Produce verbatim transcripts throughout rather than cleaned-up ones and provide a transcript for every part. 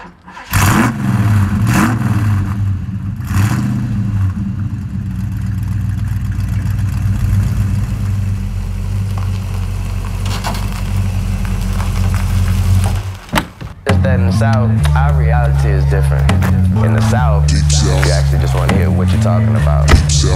That in the South, our reality is different. In the South, you actually just want to hear what you're talking about.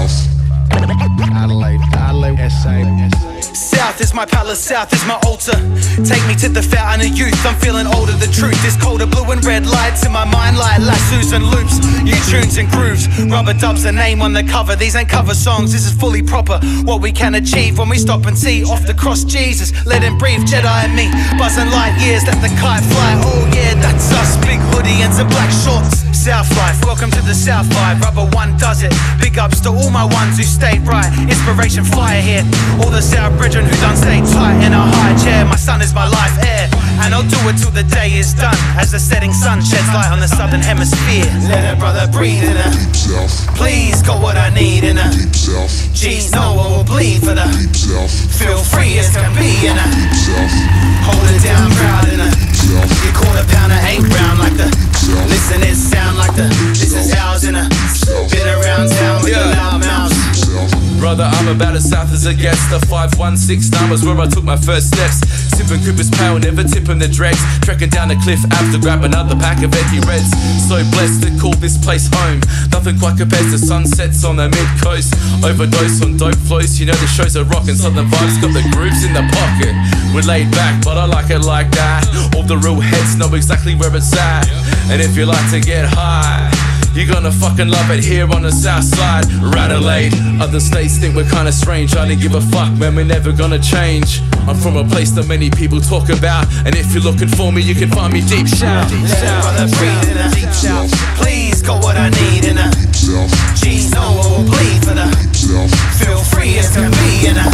Adelaide, Adelaide, S A. South is my palace, South is my altar. Take me to the fountain of youth, I'm feeling older. The truth is colder, blue and red lights in my mind like lassos and loops, new tunes and grooves. Rubber dubs, a name on the cover. These ain't cover songs, this is fully proper. What we can achieve when we stop and see off the cross Jesus. Let him breathe, Jedi and me, buzzing light years, let the kite fly. Oh yeah, that's us, big hoodie and some black shorts. South life, welcome to the South vibe. Rubber one does it, big ups to all my ones who stayed right. Inspiration fire here, all the South brethren who done stay tight in a high chair. My son is my life air, and I'll do it till the day is done. As the setting sun sheds light on the southern hemisphere. Let a brother breathe in her. Please got what I need in her. G's know I will bleed for the. Feel free as can be in her. Hold it down proud in her. Your quarter pounder ain't brown like the. Listen, it sound like the. This is ours in her. Been around town with the loud mouths. Brother, I'm about as south as it gets. The five one six nine was where I took my first steps. Sipping Cooper's Pale, never tipping the dregs. Trekking down the cliff after grab another pack of Eddie Reds. So blessed to call this place home. Nothing quite compares to sunsets on the mid-coast. Overdose on dope flows, you know the shows are rocking. Southern vibes got the grooves in the pocket. We're laid back, but I like it like that. All the real heads know exactly where it's at. And if you like to get high, you're gonna fucking love it here on the south side. Adelaide, other states think we're kinda strange. I didn't give a fuck, man, we're never gonna change. I'm from a place that many people talk about, and if you're looking for me, you can find me deep south. Let a brother breathe in her. Deep south. Please got what I need in her. G's know I will bleed for the. Feel free as can be in her.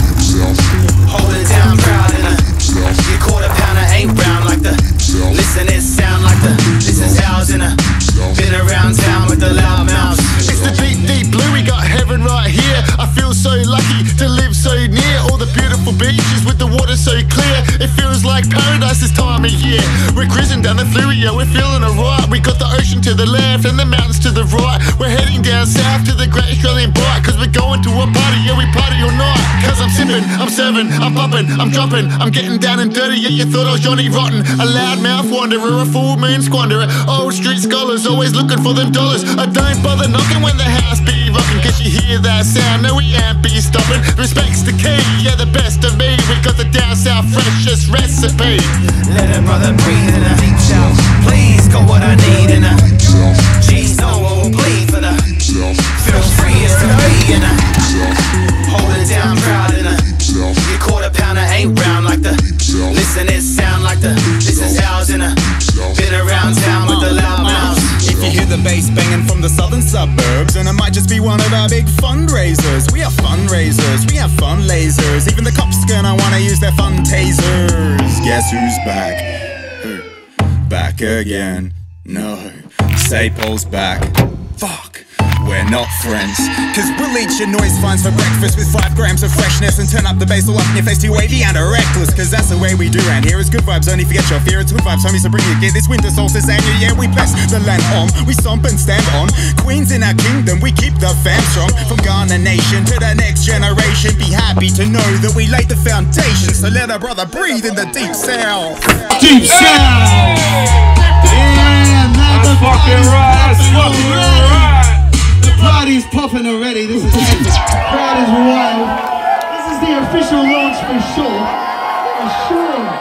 Hold it down proud in her. Your quarter pounder ain't brown like the. Listen, it sound like the. This is ours in her. Been around town with the loud mouths. It's the deep, deep blue, we got heaven right here. I feel so lucky to live so near all the beautiful beaches with the water so clear. It feels like paradise this time of year. We're cruising down the Fluey, yeah, we're feeling alright. We got the ocean to the left and the mountains to the right. We're heading down south to the Great Australian Bight, cause we're going to a party, yeah, we party all night. Cause I'm sipping, I'm serving, I'm popping, I'm dropping, I'm getting down and dirty, yeah, you thought I was Johnny Rotten. A loudmouth wanderer, a full moon squanderer. Old street scholars always looking for them dollars. I don't bother knocking when the house be rocking, cause you hear that sound, no we ain't be stopping. Respect's the key, yeah, the best of me. We got the down south freshest recipe. Let a brother breathe in her. Deep south. Please got what I need in her. G's know I will bleed for the. Feel free as can be in her. Hold it down proud in her. Your quarter pounder ain't brown like the. Listen, it sound like the. This is ours in her. Been around town with the loud mouths. If you hear the bass banging from the southern suburbs, and it might just be one of our big fundraisers. We are fundraisers, we have fun lasers. Even the cops gonna wanna use their fun tasers. Guess who's back? Who? Back again. No. Say Paul's back. Fuck. We're not friends, cause we'll eat your noise fines for breakfast with five grams of freshness and turn up the bass all up in your face too wavy and reckless. Cause that's the way we do around here. It's good vibes, only forget your fear. It's good vibes, homies, so bring your gear. This winter solstice and new year we bless the land on. We stomp and stand on. Queens in our kingdom, we keep the fam strong. From Ghana nation to the next generation, be happy to know that we laid the foundation. So let our brother breathe in the deep south. Deep south! Yeah, that's fucking right, that's fucking right! Party's popping already. This is epic. Crowd is wild. This is the official launch for sure. For sure.